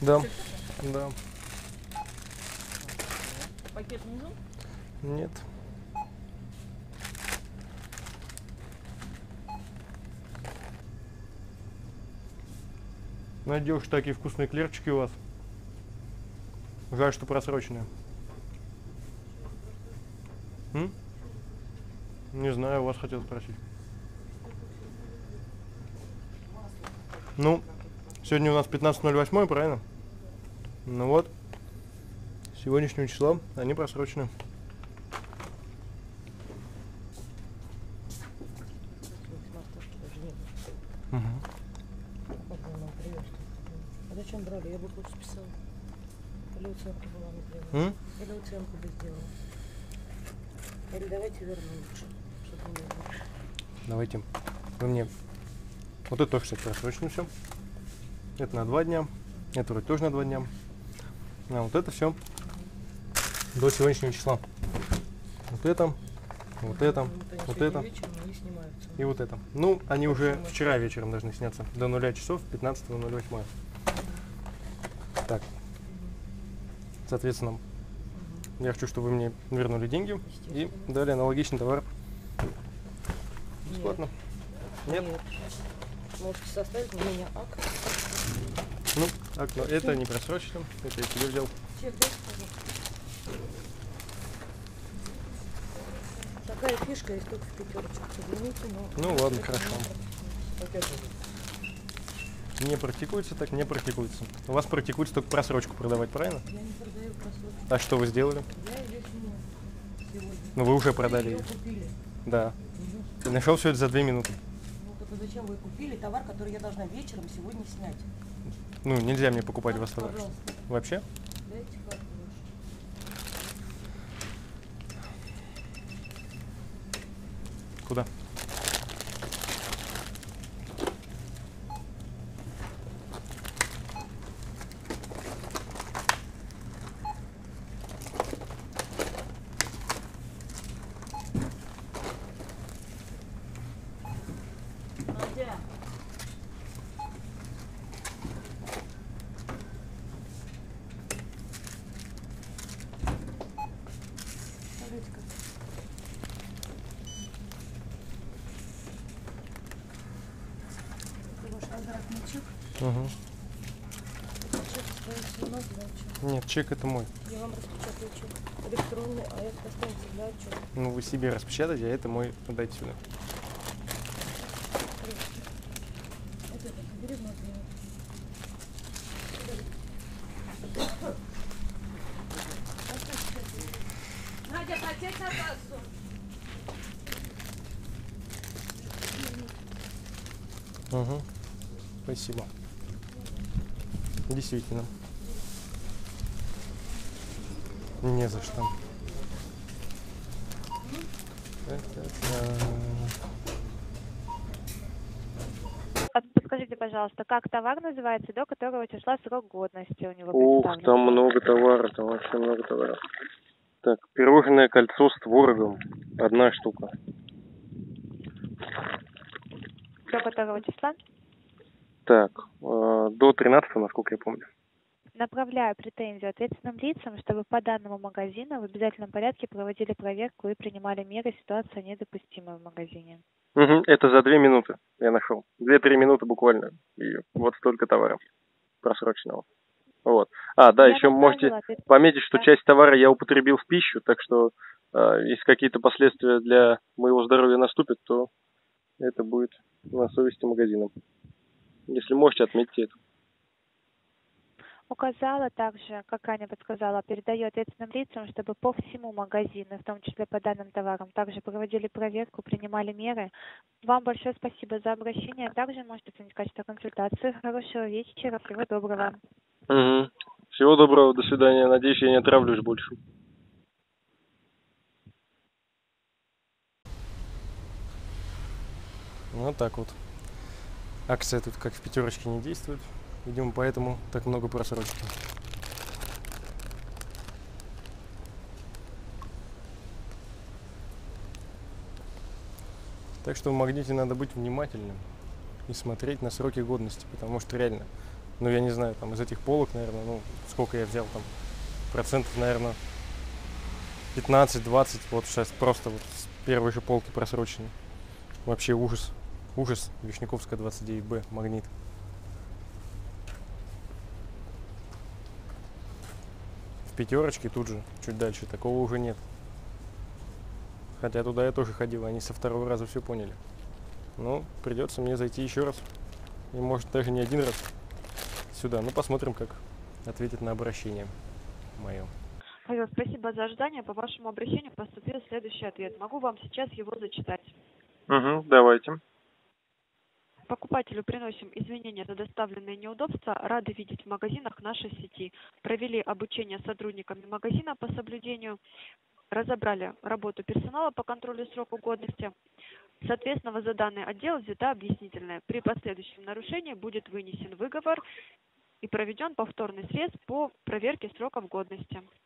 Да, да. Пакет нужен? Нет. Надеюсь, такие вкусные эклерчики у вас. Жаль, что просроченные. Не знаю, у вас хотел спросить. Ну, сегодня у нас 15.08, правильно? Ну вот, с сегодняшнего числа они просрочены. Угу. А зачем брали? Я бы лучше писала. Или уценку была не сделала. Или уценку бы сделала. Или давайте верну лучше, чтобы не было. Давайте. Вы мне... Вот это тоже, кстати, просрочено все. Это на 2 дня. Это вроде тоже на 2 дня. А вот это все до сегодняшнего числа. Вот это, вот это, вот это и вот это. Ну, они уже вчера вечером должны сняться. До 0 часов 15.08. Так. Соответственно, я хочу, чтобы вы мне вернули деньги и дали аналогичный товар бесплатно. Нет? Можете составить на меня акт. Ну, так, но это не просрочено. Это я тебе взял. Чек, дайте, пожалуйста. Такая фишка есть только в пятерочках. Извините, но... Ну ладно, хорошо. Не практикуется, так не практикуется. У вас практикуется только просрочку продавать, правильно? Я не продаю просрочку. А что вы сделали? Я ее сниму сегодня. Ну вы уже продали ее. ее. Купили. Да. Ты нашел все это за 2 минуты. Ну только зачем вы купили товар, который я должна вечером сегодня снять? Ну, нельзя мне покупать у вас товар. Пожалуйста. Вообще? Дайте карту вашу. Куда? Надя. Смотрите-ка. Это ваш возвратный чек. Угу. Чек остается у нас для отчета. Нет, чек это мой. Я вам распечатаю чек электронный, а это останется для отчета. Ну вы себе распечатайте, а это мой. Дайте сюда. Вот это, бери внутри. Надя, хотеть на кассу. Угу. Спасибо. Действительно. Не за что. Подскажите, пожалуйста, как товар называется, до которого числа срок годности у него Ух, представлен? там много товара, там вообще много товара. Так, пирожное кольцо с творогом. 1 штука. До которого числа? Так, до 13, насколько я помню. Направляю претензию ответственным лицам, чтобы по данному магазину в обязательном порядке проводили проверку и принимали меры, ситуация недопустимая в магазине. Угу, это за 2 минуты я нашел. 2-3 минуты буквально. И вот столько товара просроченного. Вот. А, да, Я еще можете пометить, что часть товара я употребил в пищу, так что если какие-то последствия для моего здоровья наступят, то это будет на совести магазина. Если можете, отметьте это. Указала также, как Аня подсказала, передаю ответственным лицам, чтобы по всему магазину, в том числе по данным товарам, также проводили проверку, принимали меры. Вам большое спасибо за обращение. Также можете оценить качество консультации. Хорошего вечера. Всего доброго. Угу. Всего доброго. До свидания. Надеюсь, я не отравлюсь больше. Вот так вот. Акция тут как в пятерочке не действует. Видимо, поэтому так много просрочки. Так что в магните надо быть внимательным и смотреть на сроки годности, потому что реально Ну, я не знаю, там из этих полок, наверное, ну, сколько я взял там, процентов, наверное, 15-20, вот сейчас просто вот с первой же полки просрочены. Вообще ужас. Ужас. Вишняковская 29Б, магнит. В пятерочке тут же, чуть дальше, такого уже нет. Хотя туда я тоже ходил, они со второго раза все поняли. Ну, придется мне зайти еще раз. И может даже не один раз сюда. Ну, посмотрим, как ответит на обращение мое. Павел, спасибо за ожидание. По вашему обращению поступил следующий ответ. Могу вам сейчас его зачитать. Угу, давайте. Покупателю приносим извинения за доставленные неудобства. Рады видеть в магазинах нашей сети. Провели обучение с сотрудниками магазина по соблюдению. Разобрали работу персонала по контролю срока годности. Соответственно, за данный отдел взята объяснительная. При последующем нарушении будет вынесен выговор и проведен повторный срез по проверке сроков годности.